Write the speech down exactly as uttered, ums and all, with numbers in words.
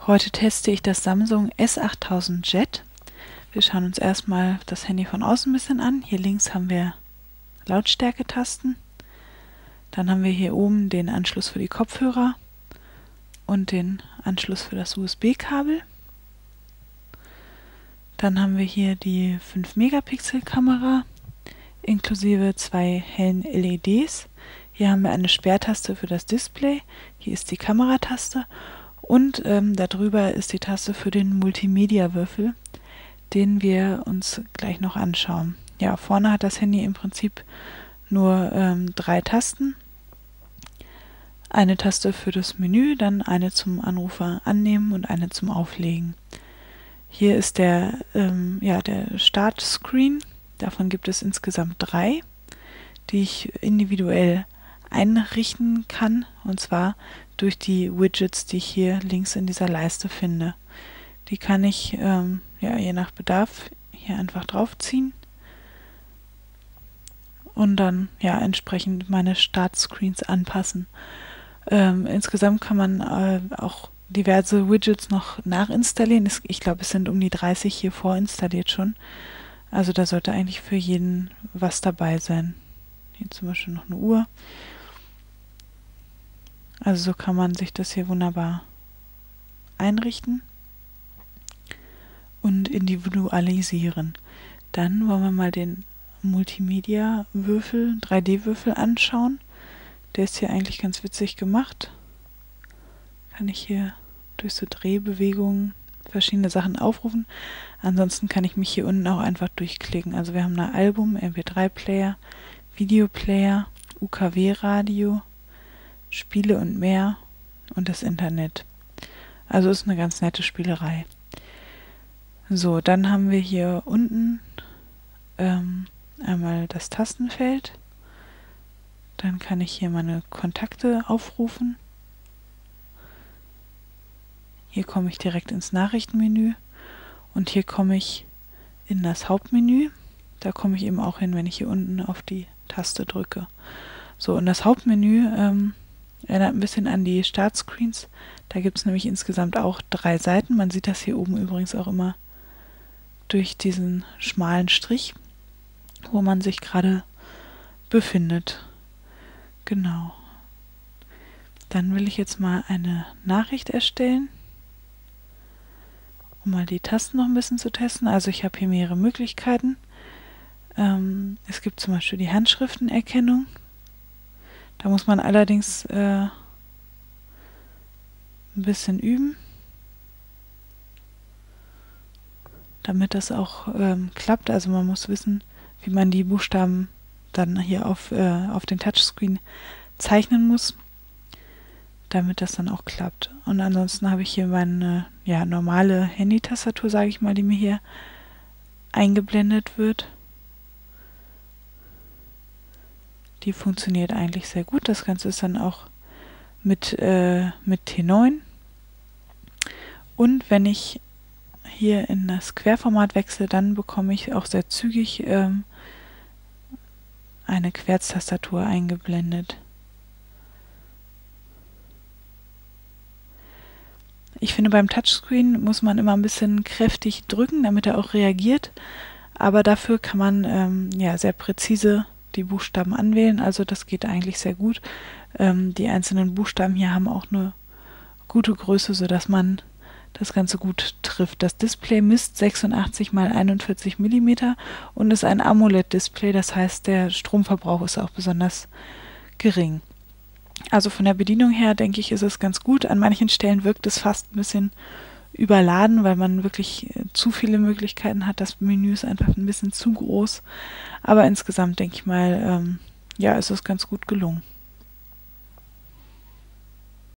Heute teste ich das Samsung S achttausend Jet. Wir schauen uns erstmal das Handy von außen ein bisschen an. Hier links haben wir Lautstärketasten. Dann haben wir hier oben den Anschluss für die Kopfhörer und den Anschluss für das U S B-Kabel. Dann haben wir hier die fünf Megapixel Kamera inklusive zwei hellen L E Ds. Hier haben wir eine Sperrtaste für das Display. Hier ist die Kamerataste und ähm, darüber ist die Taste für den Multimedia-Würfel, den wir uns gleich noch anschauen. Ja, vorne hat das Handy im Prinzip nur ähm, drei Tasten. Eine Taste für das Menü, dann eine zum Anrufer annehmen und eine zum Auflegen. Hier ist der, ähm, ja, der Startscreen. Davon gibt es insgesamt drei, die ich individuell einrichten kann, und zwar durch die Widgets, die ich hier links in dieser Leiste finde. Die kann ich ähm, ja, je nach Bedarf hier einfach draufziehen und dann ja entsprechend meine Startscreens anpassen. Ähm, insgesamt kann man äh, auch diverse Widgets noch nachinstallieren. Ich glaube, es sind um die dreißig hier vorinstalliert schon. Also da sollte eigentlich für jeden was dabei sein. Hier zum Beispiel noch eine Uhr. Also so kann man sich das hier wunderbar einrichten und individualisieren. Dann wollen wir mal den Multimedia-Würfel, drei D Würfel anschauen. Der ist hier eigentlich ganz witzig gemacht. Kann ich hier durch so Drehbewegungen verschiedene Sachen aufrufen. Ansonsten kann ich mich hier unten auch einfach durchklicken. Also wir haben ein Album, M P drei Player, Videoplayer, U K W-Radio, Spiele und mehr und das Internet. Also ist eine ganz nette Spielerei. So, dann haben wir hier unten ähm, einmal das Tastenfeld. Dann kann ich hier meine Kontakte aufrufen. Hier komme ich direkt ins Nachrichtenmenü und hier komme ich in das Hauptmenü. Da komme ich eben auch hin, wenn ich hier unten auf die Taste drücke. So, und das Hauptmenü ähm, erinnert ein bisschen an die Startscreens. Da gibt es nämlich insgesamt auch drei Seiten. Man sieht das hier oben übrigens auch immer durch diesen schmalen Strich, wo man sich gerade befindet. Genau. Dann will ich jetzt mal eine Nachricht erstellen, um mal die Tasten noch ein bisschen zu testen. Also ich habe hier mehrere Möglichkeiten. Ähm, es gibt zum Beispiel die Handschriftenerkennung. Da muss man allerdings äh, ein bisschen üben, damit das auch ähm, klappt. Also man muss wissen, wie man die Buchstaben dann hier auf, äh, auf den Touchscreen zeichnen muss, damit das dann auch klappt. Und ansonsten habe ich hier meine ja, normale Handy-Tastatur, sage ich mal, die mir hier eingeblendet wird. Die funktioniert eigentlich sehr gut. Das Ganze ist dann auch mit, äh, mit T neun. Und wenn ich hier in das Querformat wechsle, dann bekomme ich auch sehr zügig ähm, eine Querztastatur eingeblendet. Ich finde, beim Touchscreen muss man immer ein bisschen kräftig drücken, damit er auch reagiert. Aber dafür kann man ähm, ja, sehr präzise die Buchstaben anwählen. Also das geht eigentlich sehr gut. Ähm, die einzelnen Buchstaben hier haben auch eine gute Größe, sodass man das Ganze gut trifft. Das Display misst sechsundachtzig mal einundvierzig Millimeter und ist ein AMOLED-Display. Das heißt, der Stromverbrauch ist auch besonders gering. Also von der Bedienung her, denke ich, ist es ganz gut. An manchen Stellen wirkt es fast ein bisschen überladen, weil man wirklich zu viele Möglichkeiten hat. Das Menü ist einfach ein bisschen zu groß. Aber insgesamt denke ich mal, ähm, ja, ist es ganz gut gelungen.